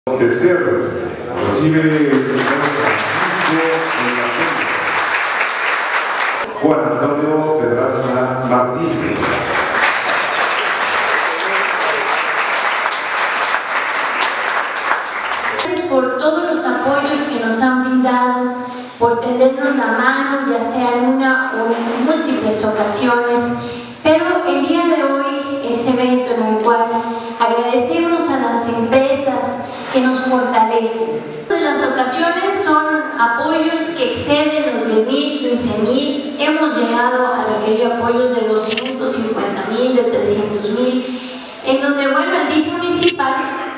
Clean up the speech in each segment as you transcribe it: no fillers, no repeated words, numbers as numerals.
Tercero, recibe el señor Francisco Juan Antonio Pedraza Martínez. Gracias por todos los apoyos que nos han brindado, por tendernos la mano, ya sea en una o en múltiples ocasiones. Pero el día de hoy, este evento en el cual agradecemos a las empresas que nos fortalecen. En las ocasiones son apoyos que exceden los 10,000, 15,000. Hemos llegado a requerir apoyos de 250,000, de 300,000, en donde, bueno, el DIF municipal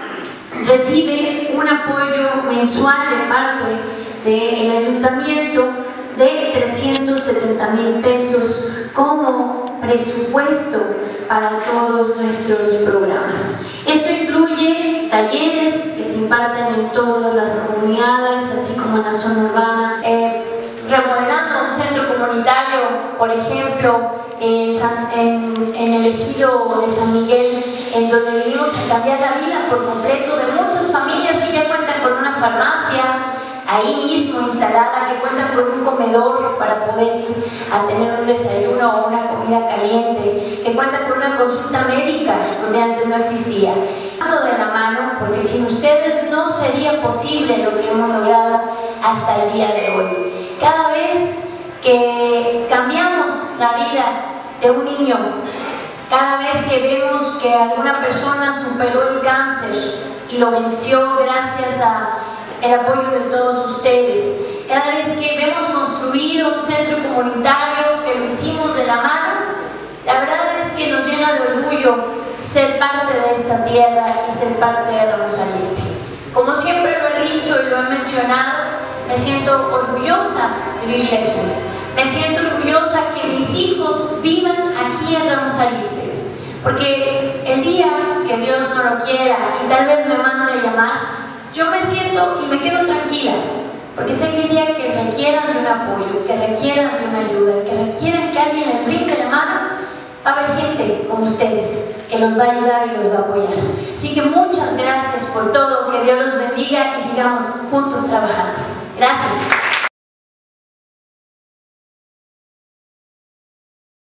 recibe un apoyo mensual de parte del ayuntamiento de 370,000 pesos como presupuesto para todos nuestros programas. Esto incluye talleres que se imparten en todas las comunidades, así como en la zona urbana, remodelando un centro comunitario, por ejemplo, en el ejido de San Miguel, en donde vivimos a cambiar la vida por completo de muchas familias que ya cuentan con una farmacia ahí mismo instalada, que cuentan con un comedor para poder ir a tener un desayuno o una comida caliente, que cuentan con una consulta médica donde antes no existía. De la mano, porque sin ustedes no sería posible lo que hemos logrado hasta el día de hoy. Cada vez que cambiamos la vida de un niño, cada vez que vemos que alguna persona superó el cáncer y lo venció gracias al apoyo de todos ustedes, cada vez que vemos construido un centro comunitario que lo hicimos de la mano, la verdad es que nos llena de orgullo ser parte de esta tierra y ser parte de Ramos Arizpe. Como siempre lo he dicho y lo he mencionado, me siento orgullosa de vivir aquí. Me siento orgullosa que mis hijos vivan aquí en Ramos Arizpe, porque el día que Dios no lo quiera y tal vez me mande a llamar, yo me siento y me quedo tranquila, porque sé que el día que requieran de un apoyo, que requieran de una ayuda, que requieran que alguien les brinde la mano, va a haber gente como ustedes que los va a ayudar y los va a apoyar. Así que muchas gracias por todo, que Dios los bendiga y sigamos juntos trabajando. Gracias.